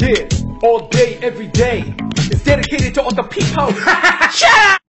Yeah, all day, every day. It's dedicated to all the people. Shut up!